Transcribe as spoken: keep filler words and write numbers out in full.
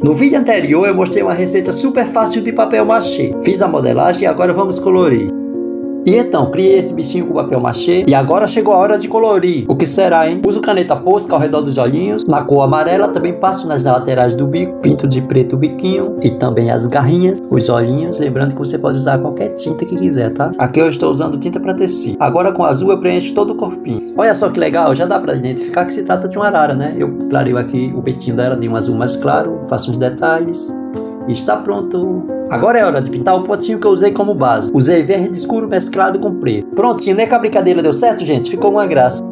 No vídeo anterior eu mostrei uma receita super fácil de papel machê. Fiz a modelagem e agora vamos colorir. E então, criei esse bichinho com papel machê e agora chegou a hora de colorir. O que será, hein? Uso caneta Posca ao redor dos olhinhos, na cor amarela, também passo nas laterais do bico, pinto de preto o biquinho e também as garrinhas, os olhinhos, lembrando que você pode usar qualquer tinta que quiser, tá? Aqui eu estou usando tinta para tecer. Agora com azul eu preencho todo o corpinho. Olha só que legal, já dá para identificar que se trata de uma arara, né? Eu clareio aqui o peitinho dela de um azul mais claro, faço uns detalhes. Está pronto! Agora é hora de pintar o potinho que eu usei como base. Usei verde escuro mesclado com preto. Prontinho, nem que a brincadeira deu certo, gente? Ficou uma graça.